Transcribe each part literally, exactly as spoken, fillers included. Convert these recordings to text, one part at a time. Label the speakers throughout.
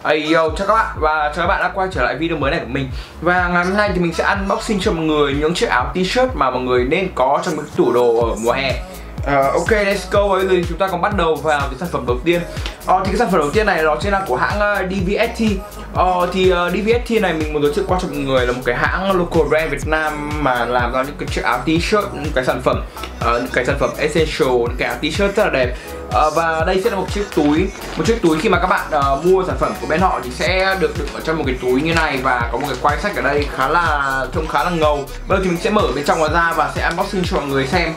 Speaker 1: Hey yo, chào các bạn và chào các bạn đã quay trở lại video mới này của mình. Và ngày hôm nay thì mình sẽ unboxing cho mọi người những chiếc áo t-shirt mà mọi người nên có trong cái tủ đồ ở mùa hè. Uh, ok, let's go. Bây giờ chúng ta còn bắt đầu vào cái sản phẩm đầu tiên. Uh, thì cái sản phẩm đầu tiên này đó chính là của hãng uh, đê vê ét tê. Uh, thì uh, đê vê ét tê này mình muốn giới thiệu qua cho mọi người là một cái hãng local brand Việt Nam mà làm ra những cái chiếc áo t-shirt, những cái sản phẩm, uh, những cái sản phẩm essential, những cái áo t-shirt rất là đẹp. Uh, và đây sẽ là một chiếc túi, một chiếc túi khi mà các bạn uh, mua sản phẩm của bên họ thì sẽ được đựng ở trong một cái túi như này và có một cái quai sách ở đây khá là trông khá là ngầu. Bây giờ thì mình sẽ mở bên trong nó ra và sẽ unboxing cho mọi người xem.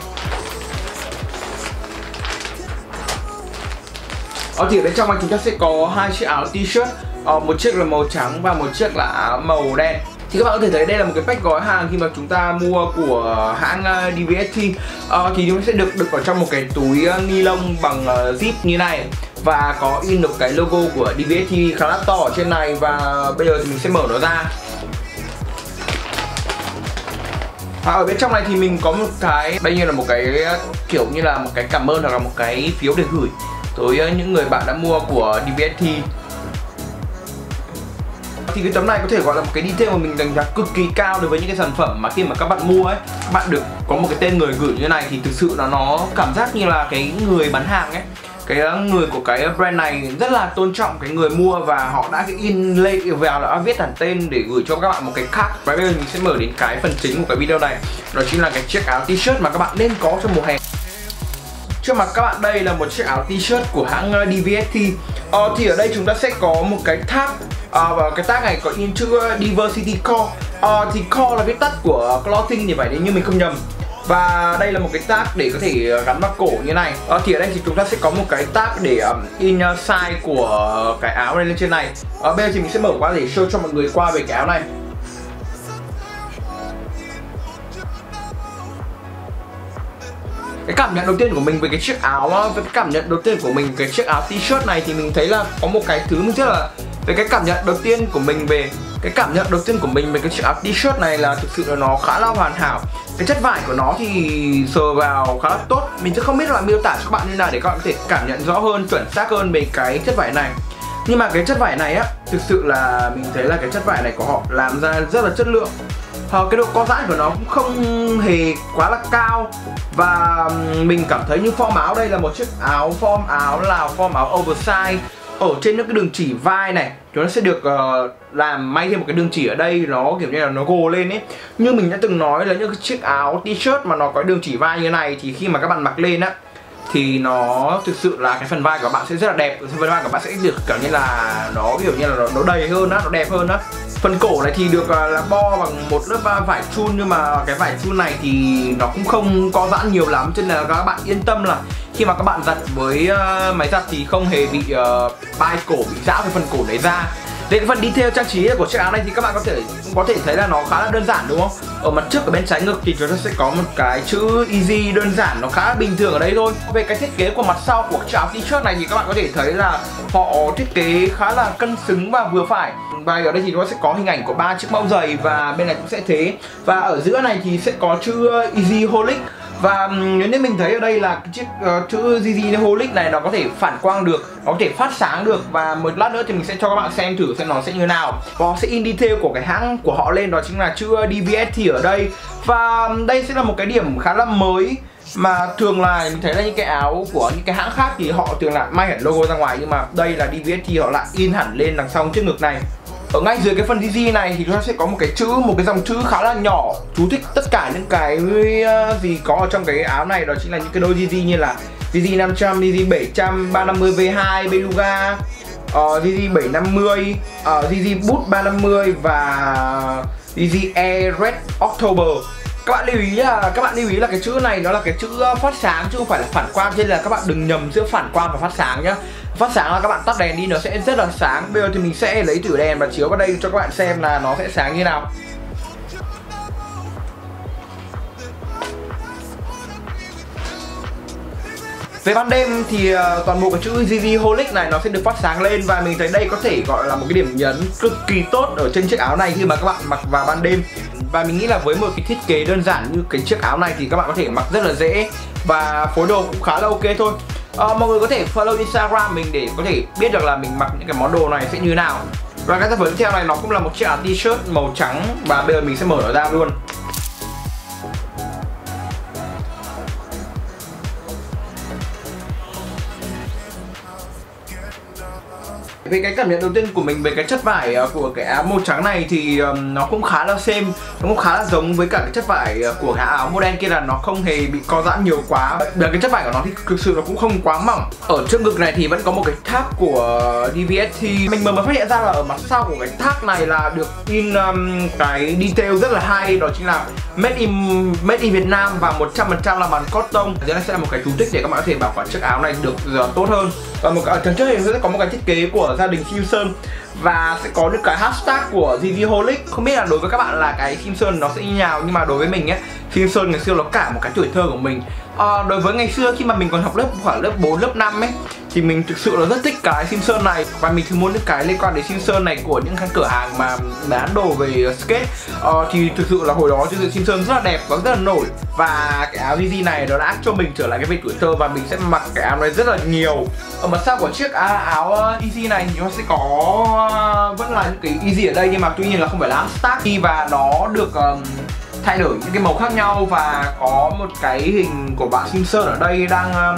Speaker 1: Ở thì ở bên trong này chúng ta sẽ có hai chiếc áo t-shirt, uh, một chiếc là màu trắng và một chiếc là áo màu đen. Thì các bạn có thể thấy đây là một cái pack gói hàng khi mà chúng ta mua của hãng đê vê ét tê. uh, Thì chúng sẽ được được ở trong một cái túi ni lông bằng uh, zip như này và có in được cái logo của đê vê ét tê khá là to ở trên này. Và bây giờ thì mình sẽ mở nó ra. À, ở bên trong này thì mình có một cái, đây như là một cái kiểu như là một cái cảm ơn hoặc là một cái phiếu để gửi tới những người bạn đã mua của đê vê ét tê. Thì cái tấm này có thể gọi là một cái detail mà mình đánh giá cực kỳ cao đối với những cái sản phẩm mà khi mà các bạn mua ấy, các bạn được có một cái tên người gửi như này thì thực sự là nó cảm giác như là cái người bán hàng ấy, cái người của cái brand này rất là tôn trọng cái người mua và họ đã in lên vào là viết hẳn tên để gửi cho các bạn một cái card. Và bây giờ mình sẽ mở đến cái phần chính của cái video này, đó chính là cái chiếc áo t-shirt mà các bạn nên có trong mùa hè. Trước mặt các bạn đây là một chiếc áo t-shirt của hãng đê vê ét tê. ờ, Thì ở đây chúng ta sẽ có một cái tag, à, và cái tag này có in chữ Diversity Core. à, Thì Core là viết tắt của clothing thì phải, nếu như mình không nhầm. Và đây là một cái tag để có thể gắn vào cổ như này. à, Thì ở đây thì chúng ta sẽ có một cái tag để um, in size của cái áo này lên trên này. à, Bây giờ thì mình sẽ mở qua để show cho mọi người qua về cái áo này. Cái cảm nhận đầu tiên của mình về cái chiếc áo, với cái cảm nhận đầu tiên của mình cái chiếc áo t-shirt này thì mình thấy là có một cái thứ mình rất là, về cái cảm nhận đầu tiên của mình về cái cảm nhận đầu tiên của mình về cái chiếc áo t-shirt này là thực sự là nó khá là hoàn hảo. Cái chất vải của nó thì sờ vào khá là tốt. Mình sẽ không biết là miêu tả cho các bạn như nào để các bạn có thể cảm nhận rõ hơn, chuẩn xác hơn về cái chất vải này. Nhưng mà cái chất vải này á, thực sự là mình thấy là cái chất vải này của họ làm ra rất là chất lượng. Ờ, cái độ co giãn của nó cũng không hề quá là cao. Và mình cảm thấy như form áo đây là một chiếc áo form áo là form áo oversize. Ở trên những cái đường chỉ vai này chúng nó sẽ được uh, làm may thêm một cái đường chỉ ở đây, nó kiểu như là nó gồ lên ấy. Như mình đã từng nói là những cái chiếc áo t-shirt mà nó có đường chỉ vai như thế này thì khi mà các bạn mặc lên á thì nó thực sự là cái phần vai của bạn sẽ rất là đẹp, phần vai của bạn sẽ được kiểu như là nó kiểu như là nó, nó đầy hơn á, nó đẹp hơn á. Phần cổ này thì được uh, là bo bằng một lớp vải chun, nhưng mà cái vải chun này thì nó cũng không co giãn nhiều lắm, cho nên là các bạn yên tâm là khi mà các bạn giặt với uh, máy giặt thì không hề bị uh, vai cổ, bị rã cái phần cổ đấy ra. Về cái phần detail trang trí của chiếc áo này thì các bạn có thể có thể thấy là nó khá là đơn giản đúng không? Ở mặt trước ở bên trái ngực thì chúng ta sẽ có một cái chữ easy đơn giản, nó khá là bình thường ở đây thôi. Về cái thiết kế của mặt sau của chiếc áo t-shirt này thì các bạn có thể thấy là họ thiết kế khá là cân xứng và vừa phải. Và ở đây thì nó sẽ có hình ảnh của ba chiếc mão giày và bên này cũng sẽ thế. Và ở giữa này thì sẽ có chữ Easy Holic. Và nếu như mình thấy ở đây là cái chiếc uh, chữ Easy Holic này nó có thể phản quang được, nó có thể phát sáng được. Và một lát nữa thì mình sẽ cho các bạn xem thử xem nó sẽ như thế nào. Và họ sẽ in detail của cái hãng của họ lên, đó chính là chữ đê vê ét tê ở đây. Và đây sẽ là một cái điểm khá là mới mà thường là mình thấy là những cái áo của những cái hãng khác thì họ thường là may hẳn logo ra ngoài, nhưng mà đây là đê vê ét tê họ lại in hẳn lên đằng sau chiếc ngực này. Ở ngay dưới cái phần Easy này thì chúng ta sẽ có một cái chữ, một cái dòng chữ khá là nhỏ chú thích tất cả những cái uh, gì có ở trong cái áo này, đó chính là những cái đôi Easy như là Easy năm trăm, Easy bảy trăm, ba năm mươi V hai, Beluga, uh, Easy bảy năm mươi, uh, Easy Boot ba năm mươi và Easy Air Red October. Các bạn lưu ý là các bạn lưu ý là cái chữ này nó là cái chữ phát sáng chứ không phải là phản quang, cho nên là các bạn đừng nhầm giữa phản quang và phát sáng nhá. Phát sáng là các bạn tắt đèn đi nó sẽ rất là sáng. Bây giờ thì mình sẽ lấy thử đèn và chiếu vào đây cho các bạn xem là nó sẽ sáng như nào. Về ban đêm thì uh, toàn bộ cái chữ Easy Holic này nó sẽ được phát sáng lên. Và mình thấy đây có thể gọi là một cái điểm nhấn cực kỳ tốt ở trên chiếc áo này khi mà các bạn mặc vào ban đêm. Và mình nghĩ là với một cái thiết kế đơn giản như cái chiếc áo này thì các bạn có thể mặc rất là dễ và phối đồ cũng khá là ok thôi. À, mọi người có thể follow Instagram mình để có thể biết được là mình mặc những cái món đồ này sẽ như thế nào. Và cái sản phẩm tiếp theo này nó cũng là một chiếc áo t-shirt màu trắng và bây giờ mình sẽ mở nó ra luôn. Về cái cảm nhận đầu tiên của mình về cái chất vải của cái áo màu trắng này thì um, nó cũng khá là same, nó cũng khá là giống với cả cái chất vải của cái áo màu đen kia, là nó không hề bị co giãn nhiều quá. Và cái chất vải của nó thì thực sự nó cũng không quá mỏng. Ở trước ngực này thì vẫn có một cái tag của đê vê ét tê. Mình mới mới phát hiện ra là ở mặt sau của cái tag này là được in um, cái detail rất là hay, đó chính là Made in Made in Việt Nam và một trăm phần trăm là bằng cotton. Dưới này sẽ là một cái chú thích để các bạn có thể bảo quản chiếc áo này được uh, tốt hơn. Và một ở trước thì sẽ có một cái thiết kế của gia đình Simpson và sẽ có được cái hashtag của Ziviholic. Không biết là đối với các bạn là cái Simpson nó sẽ như nào, nhưng mà đối với mình ấy, Simpson ngày xưa nó cả một cái tuổi thơ của mình. À, đối với ngày xưa khi mà mình còn học lớp khoảng lớp bốn, lớp năm ấy thì mình thực sự là rất thích cái Simpson này và mình thường muốn những cái liên quan đến Simpson này của những cái cửa hàng mà bán đồ về skate. À, thì thực sự là hồi đó thực sự Simpson rất là đẹp và rất là nổi, và cái áo Yeezy này nó đã cho mình trở lại cái về tuổi thơ và mình sẽ mặc cái áo này rất là nhiều. Ở mặt sau của chiếc áo Yeezy này thì nó sẽ có vẫn là những cái Yeezy ở đây, nhưng mà tuy nhiên là không phải là hashtag, và nó được um, thay đổi những cái màu khác nhau và có một cái hình của bạn Simpson ở đây đang um,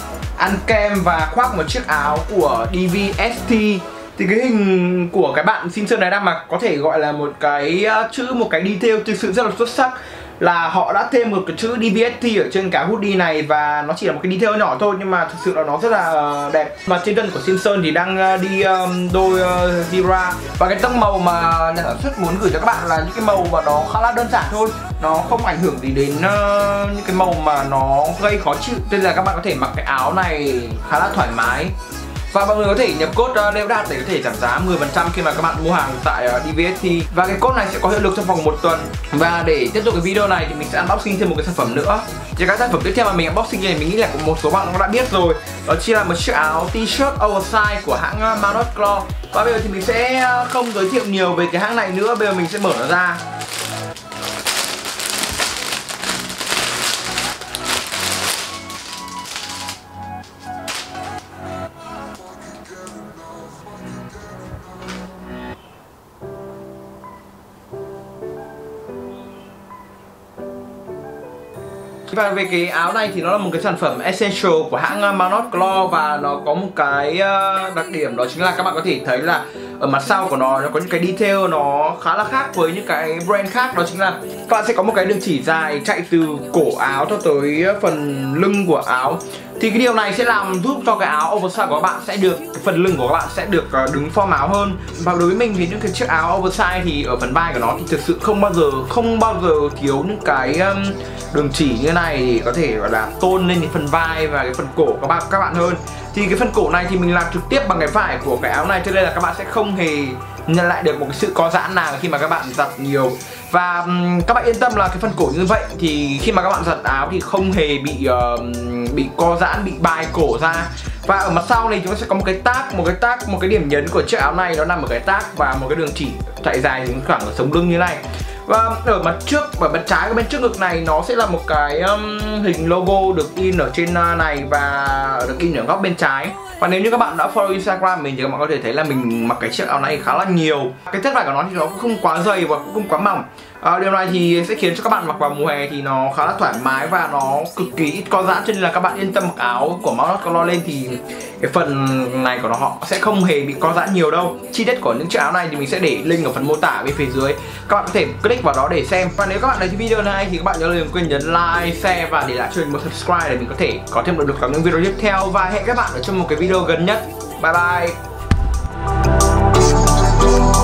Speaker 1: ăn kem và khoác một chiếc áo của đê vê ét tê. Thì cái hình của cái bạn Simpson này đang mặc có thể gọi là một cái uh, chữ, một cái detail thực sự rất là xuất sắc, là họ đã thêm một cái chữ đê vê ét tê ở trên cái hoodie này và nó chỉ là một cái detail nhỏ thôi nhưng mà thực sự là nó rất là đẹp. Mà trên chân của Simpson thì đang đi um, đôi uh, zebra, và cái tông màu mà nhà sản xuất muốn gửi cho các bạn là những cái màu mà nó khá là đơn giản thôi, nó không ảnh hưởng gì đến uh, những cái màu mà nó gây khó chịu, nên là các bạn có thể mặc cái áo này khá là thoải mái. Và mọi người có thể nhập code uh, Đeo Đạt để có thể giảm giá mười phần trăm khi mà các bạn mua hàng tại uh, đê vê ét tê. Và cái code này sẽ có hiệu lực trong vòng một tuần. Và để tiếp tục cái video này thì mình sẽ unboxing thêm một cái sản phẩm nữa. Thì cái sản phẩm tiếp theo mà mình unboxing này mình nghĩ là một số bạn cũng đã biết rồi. Đó chỉ là một chiếc áo t-shirt oversize của hãng uh, Manus Claw. Và bây giờ thì mình sẽ không giới thiệu nhiều về cái hãng này nữa, bây giờ mình sẽ mở nó ra. Và về cái áo này thì nó là một cái sản phẩm essential của hãng Manus Claw, và nó có một cái đặc điểm đó chính là các bạn có thể thấy là ở mặt sau của nó nó có những cái detail nó khá là khác với những cái brand khác, đó chính là các bạn sẽ có một cái đường chỉ dài chạy từ cổ áo cho tới phần lưng của áo. Thì cái điều này sẽ làm giúp cho cái áo oversize của các bạn sẽ được, cái phần lưng của các bạn sẽ được đứng form áo hơn. Và đối với mình thì những cái chiếc áo oversize thì ở phần vai của nó thì thực sự không bao giờ không bao giờ thiếu những cái um, đường chỉ như này để có thể gọi là tôn lên cái phần vai và cái phần cổ của các bạn các bạn hơn. Thì cái phần cổ này thì mình làm trực tiếp bằng cái vải của cái áo này, cho nên là các bạn sẽ không hề nhận lại được một cái sự co giãn nào khi mà các bạn giặt nhiều. Và um, các bạn yên tâm là cái phần cổ như vậy thì khi mà các bạn giặt áo thì không hề bị uh, bị co giãn, bị bài cổ ra. Và ở mặt sau này chúng ta sẽ có một cái tag, một cái tag, một cái điểm nhấn của chiếc áo này, nó nằm ở cái tag và một cái đường chỉ chạy dài đến khoảng ở sống lưng như này. Và ở mặt trước và mặt trái của bên trước ngực này nó sẽ là một cái um, hình logo được in ở trên này và được in ở góc bên trái. Và nếu như các bạn đã follow Instagram mình thì các bạn có thể thấy là mình mặc cái chiếc áo này khá là nhiều. Cái chất vải của nó thì nó cũng không quá dày và cũng không quá mỏng. À, điều này thì sẽ khiến cho các bạn mặc vào mùa hè thì nó khá là thoải mái và nó cực kỳ ít co giãn, cho nên là các bạn yên tâm mặc áo của Manus Claw lên thì cái phần này của nó họ sẽ không hề bị co giãn nhiều đâu. Chi tiết của những chiếc áo này thì mình sẽ để link ở phần mô tả bên phía dưới, các bạn có thể click vào đó để xem. Và nếu các bạn thấy video này thì các bạn nhớ đừng quên nhấn like, share và để lại cho mình một subscribe để mình có thể có thêm động lực vào những video tiếp theo. Và hẹn các bạn ở trong một cái video gần nhất. Bye bye.